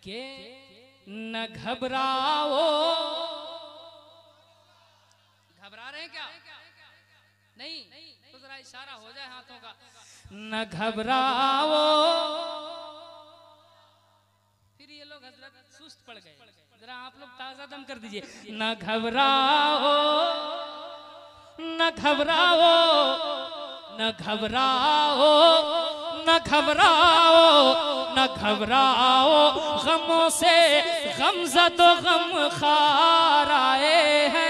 के न घबराओ, घबरा रहे हैं क्या? नहीं तो जरा इशारा हो जाए हाथों का। न घबराओ, फिर ये लोग हजरत सुस्त पड़ गए, जरा आप लोग ताजा दम कर दीजिए। न घबराओ, न घबराओ, न घबराओ, न घबराओ, न घबराओ, गमों से गमज़दो गम खार आए हैं।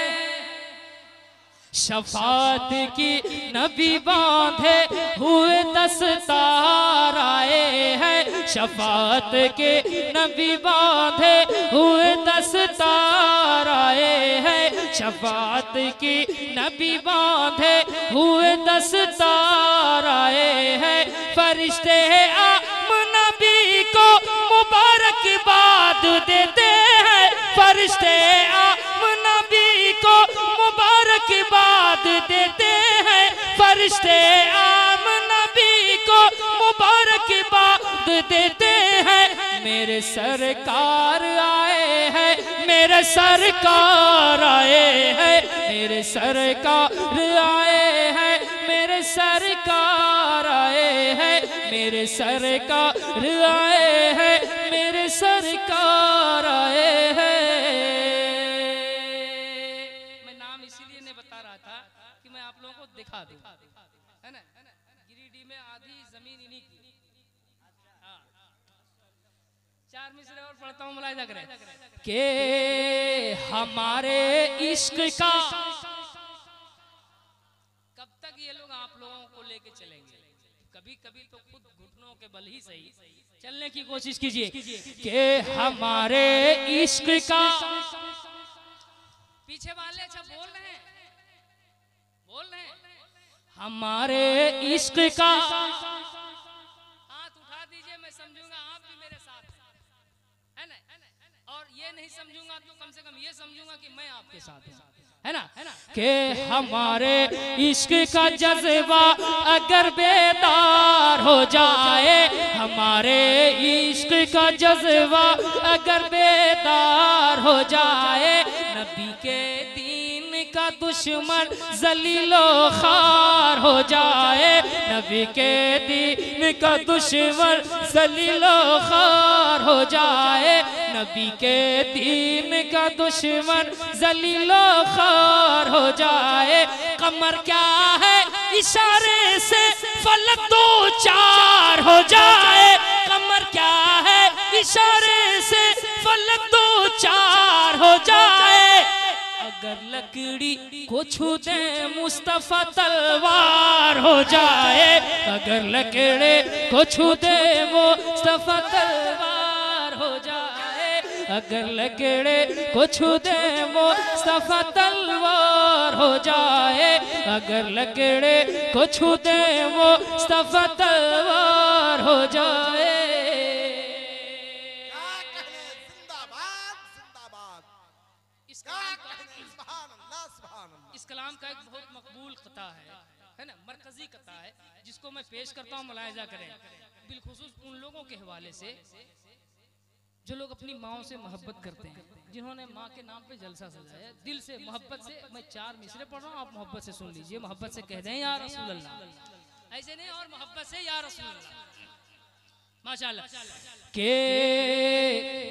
शफात की नबी बांधे हुए दस्तार आए हैं। शफात के नबी बांधे हुए दस्तार आए हैं। शफात की नबी बांधे हुए दस्तार आए हैं। फरिश्ते नबी को मुबारकबाद देते हैं। फरिश्ते नबी को मुबारकबाद देते हैं। फरिश्ते आम नबी को मुबारकबाद देते हैं। मेरे सरकार आए हैं, मेरे सरकार आए हैं, मेरे सरकार आए हैं, मेरे सरकार आए हैं, मेरे सरकार आए हैं, मेरे सरकार आए हैं। आप लोगों को दिखा दूं, है ना? गिरिडीह में आधी जमीन इन्हीं की। हाँ, 4 मिसरे और पढ़ता हूँ, मुलाहिजा करें के हमारे इश्क का कब तक ये लोग आप लोगों को लेके चलेंगे? कभी कभी तो खुद घुटनों के बल ही सही चलने की कोशिश कीजिए। के हमारे इश्क का, पीछे वाले अच्छा बोल रहे हैं, बोल रहे हैं, हमारे इश्क का हाथ उठा दीजिए, मैं समझूंगा आप भी मेरे साथ है ना? और ये नहीं समझूंगा तो कम से कम ये समझूंगा कि मैं आपके साथ हूं, है ना? कि हमारे इश्क का जज्बा अगर बेदार हो जाए, हमारे इश्क का जज्बा अगर बेदार हो जाए, नबी के का दुश्मन जलीलो खार हो जाए, नबी के दीन का दुश्मन जलीलो खार हो जाए, नबी के दीन का दुश्मन जलीलो खार हो जाए। कमर क्या है इशारे से फलक 2-4 हो जाए, कमर क्या है इशारे से फलक 2-4 हो जाए। अगर लकड़ी को छू दे मुस्तफा तलवार हो जाए, अगर लकड़ी को छू दे मुस्तफा तलवार हो जाए, अगर लकड़ी को छू दे मुस्तफा तलवार हो जाए, अगर लकड़ी को छू दे मुस्तफा तलवार हो जाए। इस कलाम का एक बहुत मकबूल कता है ना, मरकजी कता है, जिसको मैं पेश करता हूँ, मुलाहिजा करें। बिलखुसूस उन लोगों के हवाले से जो लोग अपनी माओ से मोहब्बत करते हैं, जिन्होंने माँ के नाम पे जलसा सजाया, दिल से मोहब्बत से। मैं 4 मिसरे पढ़ रहा हूँ, आप मोहब्बत से सुन लीजिए। मोहब्बत से कह दें या रसूल अल्लाह, ऐसे नहीं, और मोहब्बत से या रसूल अल्लाह, माशाअल्लाह। के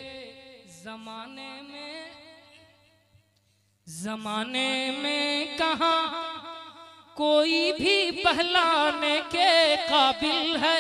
जमाने में कहाँ कोई भी पहलाने के काबिल है।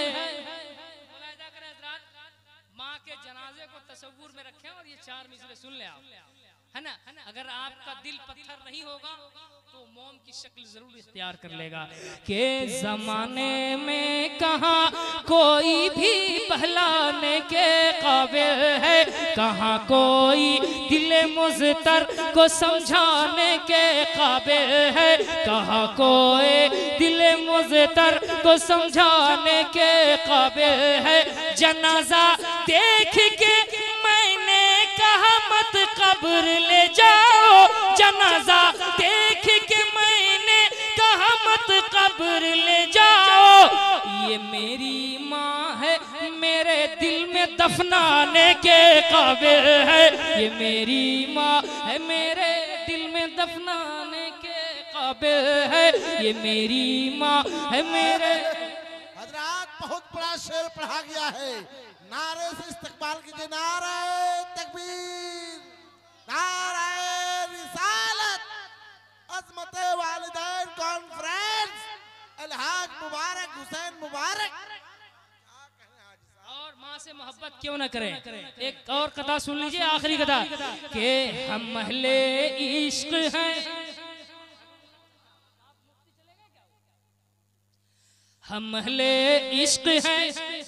माँ के जनाजे को तस्वुर में रखें और ये 4 मिसरे सुन ले आप, है ना? अगर आपका दिल पत्थर नहीं होगा तो मोम की शक्ल जरूर इख्तियार कर लेगा। के जमाने में कहाँ कोई भी पहलाने के काबिल है, कहाँ कोई दिल मुज़तर को समझाने के काबिल है, कहाँ कोई दिल मुज़तर को समझाने के काबिल है। जनाजा देख के मैंने कहा मत कब्र ले जाओ, जनाजा देख के मैंने कहा मत कब्र ले जाओ। ये मेरी माँ है, मेरे दिल में दफनाने के काबिल है। ये मेरी माँ है मेरे दिल में दफनाने के काबिल है। ये मेरी माँ है मेरे। हजरात बहुत बड़ा शेर पढ़ा गया है, नारे से इस्तकबाल कीजिए। नारे तकबीर, नारे रिसालत, अज़मत वालिदैन कॉन्फ्रेंस, अलहाज मुबारक हुसैन मुबारक। और माँ से मोहब्बत क्यों न करें। एक और कथा सुन लीजिए, आखिरी कथा कि हम महले इश्क हैं, हम महले इश्क हैं,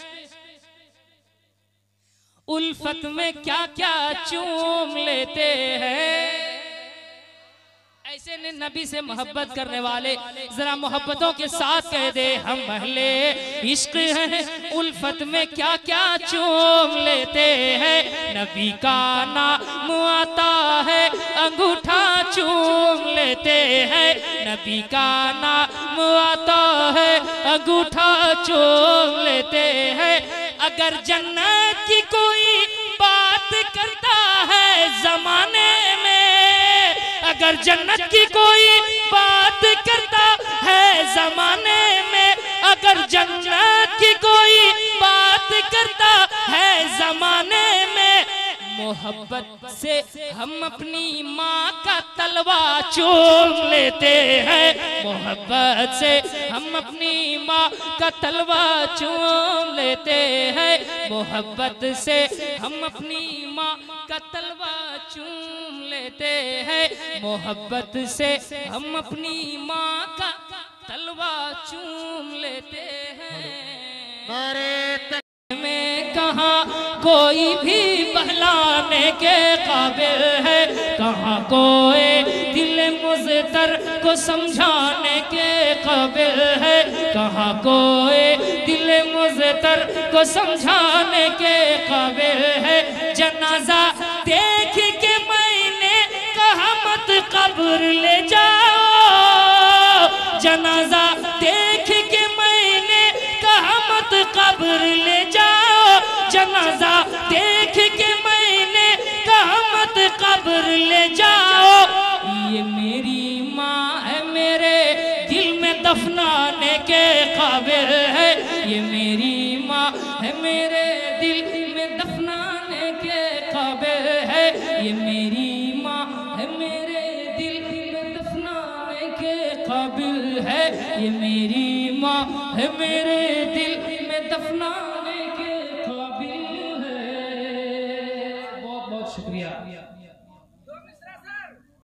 उल्फत में क्या क्या चूम लेते हैं। ऐसे ने नबी से मोहब्बत करने वाले जरा मोहब्बतों के साथ कह दे, हम महले इश्क हैं, उल्फत में क्या क्या चूम लेते हैं। नबी का नाम आता है अंगूठा चूम लेते हैं। नबी का नाम आता है अंगूठा चूम लेते हैं। अगर जन्नत की कोई बात करता है जमाने में, अगर जन्नत की कोई बात करता है जमाने में, अगर जन्नत की कोई बात करता है जमाने में, मोहब्बत से हम अपनी माँ का तलवा चूम लेते हैं। मोहब्बत से हम अपनी माँ का तलवा चूम लेते हैं। मोहब्बत से हम अपनी माँ का तलवा चूम लेते हैं। मोहब्बत से हम अपनी माँ का तलवा चूम लेते हैं। में कहाँ कोई भी बहलाने के काबिल है, कहाँ कोई दिल मुज़तर को समझाने के काबिल है, कहाँ कोई दिल मुज़तर को समझाने के काबिल है। जनाजा देख के मैंने कहा मत कब्र ले जाओ, जनाजा देख के मैंने कहा मत कब्र ले जाओ, जनाजा देख के मैंने कहा मत कब्र ले जाओ। ये मेरी माँ है मेरे दिल में दफनाने के काबिल है। ये मेरी माँ है मेरे दिल में दफनाने के काबिल है। ये मेरी माँ है मेरे दिल में दफनाने के काबिल है। ये मेरी माँ है मेरे दिल में दफनाने के काबिल है। बहुत बहुत शुक्रिया।